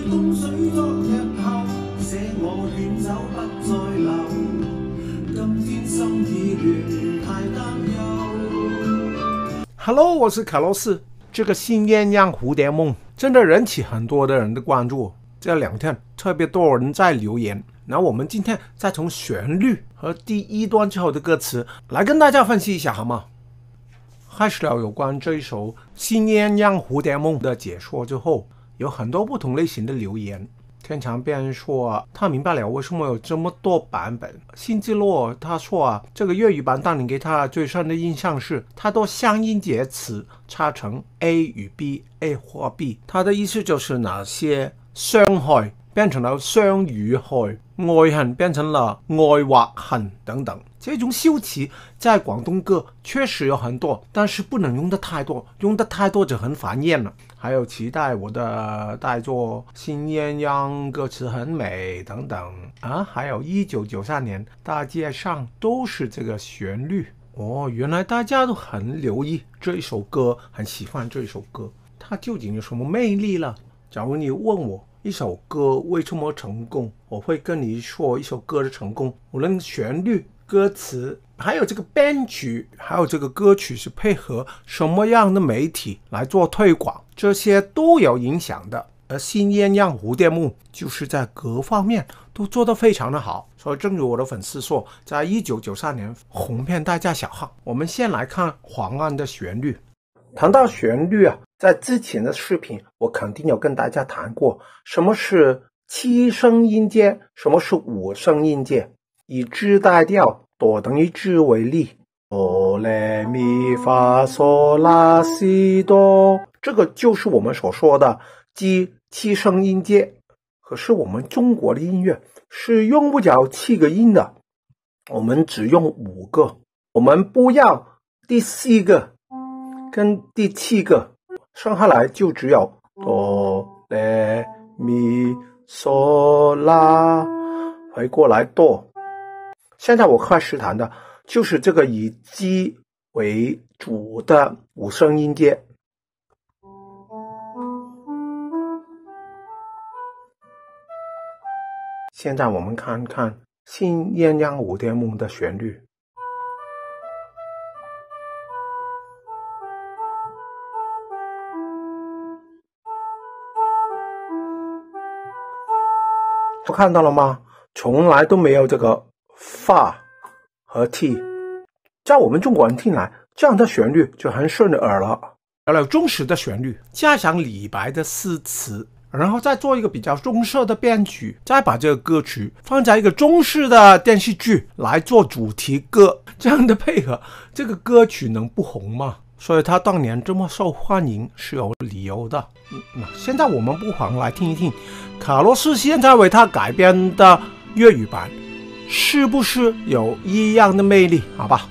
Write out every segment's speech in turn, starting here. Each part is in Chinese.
冬水昨日後，捨我遠走不再留。今天心已亂，太擔憂。 Hello， 我是卡洛斯。这个新鸳鸯蝴蝶梦真的引起很多的人的关注，这2天特别多人在留言。然后我们今天再从旋律和第一段之后的歌词来跟大家分析一下，好吗？开始了有关这一首新鸳鸯蝴蝶梦的解说之后，有很多不同类型的留言。天长便说他明白了为什么有这么多版本。辛之洛他说这个粤语版当年给他最深的印象是太多相音节词插成 A 与 B，A 或 B， 他的意思就是哪些伤害变成了伤与害，爱恨变成了爱或恨等等。这种修辞在广东歌确实有很多，但是不能用的太多，用的太多就很烦厌了。还有期待我的代作新鸳鸯歌词很美等等还有1993年大街上都是这个旋律。原来大家都很留意这一首歌，很喜欢这一首歌，它究竟有什么魅力了？假如你问我一首歌为什么成功，我会跟你说一首歌的成功无论旋律、歌词还有这个编曲，还有这个歌曲是配合什么样的媒体来做推广，这些都有影响的。而新鸳鸯蝴蝶梦就是在各方面都做得非常的好，所以正如我的粉丝说，在1993年红遍大街小巷。我们先来看黄安的旋律。谈到旋律在之前的视频我肯定有跟大家谈过什么是7声音阶，什么是5声音阶。以支代调哆等于支为例，哆来咪发嗦拉西哆，这个就是我们所说的7声音阶。可是我们中国的音乐是用不着7个音的，我们只用5个，我们不要第4个跟第7个，剩下来就只有哆来咪嗦拉，回过来哆。现在我开始弹的就是这个以 G 为主的5声音阶。现在我们看看新鸳鸯蝴蝶梦的旋律。看到了吗？从来都没有这个发和 T， 在我们中国人听来，这样的旋律就很顺耳了。有了中式的旋律，加上李白的诗词，然后再做一个比较中式的编曲，再把这个歌曲放在一个中式的电视剧来做主题歌，这样的配合，这个歌曲能不红吗？所以他当年这么受欢迎是有理由的。现在我们不妨来听一听卡洛斯现在为他改编的粤语版是不是有一样的魅力，好吧？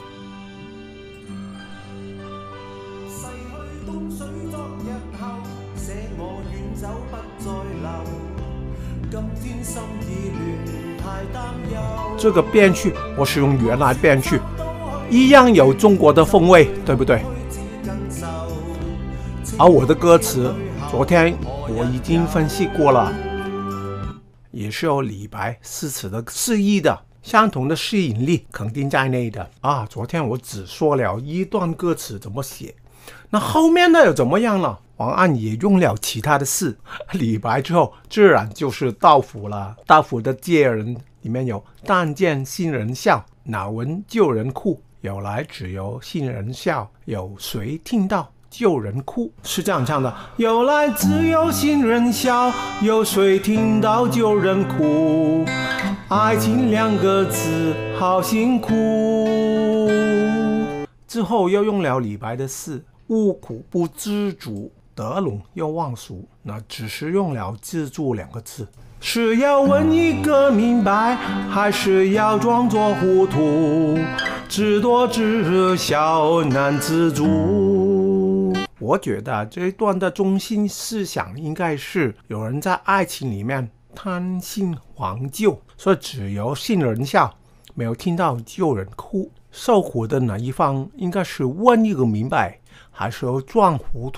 逝去冬水昨日後，捨我遠走不再留。今天心已亂，太擔憂。 這個編曲我是用原來編曲，一樣有中國的風味，對不對？而我的歌詞昨天我已經分析過了，也是有李白詩詞的示意的，相同的吸引力肯定在內的昨天我只說了一段歌詞怎麼寫，那後面的又怎麼樣了？黃安也用了其他的詩，李白之後自然就是杜甫了。杜甫的借人里面有但見新人笑，哪聞舊人哭，有來只有新人笑，有誰聽到舊人哭，是這樣唱的。有來只有新人笑，有誰聽到舊人哭，愛情2個字好辛苦。之後又用了李白的詩，吾苦不知足，得隴又忘俗，那只是用了自助2個字。是要問一個明白，還是要裝作糊塗，知多知少難自足。我覺得這一段的中心思想應該是有人在愛情裡面貪新忘舊，所以只有新人笑，沒有聽到舊人哭。受苦的那一方應該是問一個明白，還是要裝糊塗，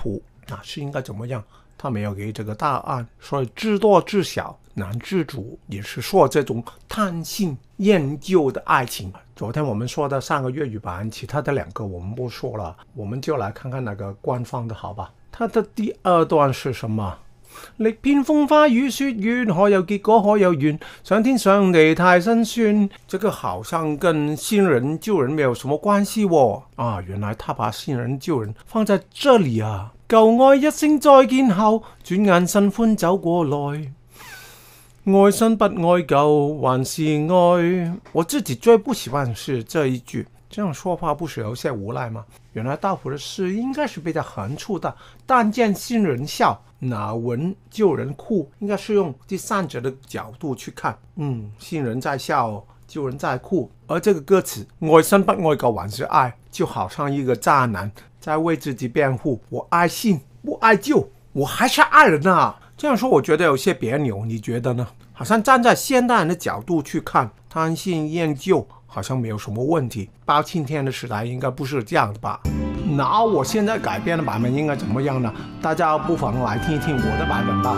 是应该怎么样？他没有给这个答案，所以知多知少难知足，也是说这种贪新厌旧的爱情。昨天我们说的3个粤语版，其他的2个我们不说了，我们就来看看那个官方的好吧。它的第2段是什么？历遍風花雨雪遠，可有結果可有緣，上天上地太辛酸。這個好像跟新人舊人沒有什麼關係哦。原來他把新人舊人放在這裡啊。舊愛一聲再見後，轉眼新歡走過來。愛新不愛舊，還是愛。我自己最不喜歡是這一句，這樣說話不是有些無賴嗎？原來大夥的詩應該是比較橫促的，但見新人笑，哪聞舊人哭，應該是用第三者的角度去看。新人在笑，舊人在哭。而這個歌詞愛新不愛舊還是愛，就好像一個渣男在為自己辯護，我愛新不愛舊，我還是愛人啊。這樣說我覺得有些別扭，你覺得呢？好像站在現代人的角度去看，貪新厭舊好像沒有什麼問題。包青天的時代應該不是這樣的吧？那我現在改編的版本應該怎麼樣呢？大家不妨來聽一聽我的版本吧。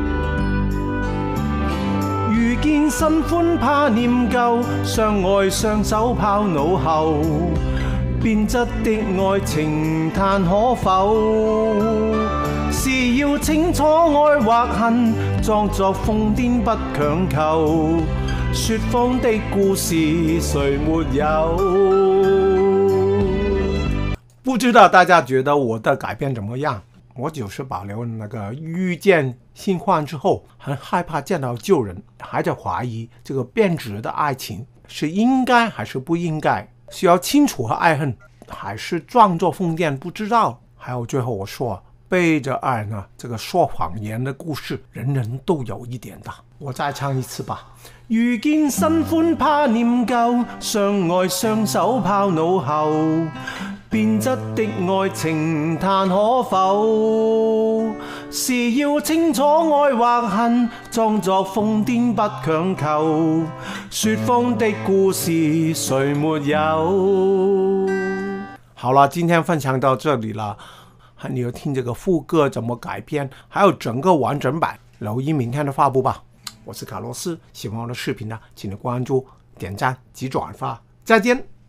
遇見新歡怕念舊，相愛雙手拋腦後，變質的愛情嘆可否？是要清楚愛或恨，裝作瘋癲不強求。說謊的故事誰沒有？不知道大家覺得我的改編怎麼樣？我就是保留那個遇見新歡之後，很害怕見到舊人，還在懷疑這個變質的愛情是應該還是不應該，需要清楚和愛恨，還是裝作瘋癲不知道。還有最後我說，背着愛呢，這個說謊言的故事，人人都有一點的。我再唱一次吧。遇見新歡怕念舊，相愛雙手拋腦後，變質的愛情嘆可否？是要清楚愛或恨，裝作瘋癲不強求。說謊的故事誰沒有？好了，今天分享到這裡了。你要聽這個副歌怎麼改編，還有整個完整版，留意明天的發布吧。我是卡洛斯，喜歡我的視頻呢，請你關注、點讚及轉發。再見。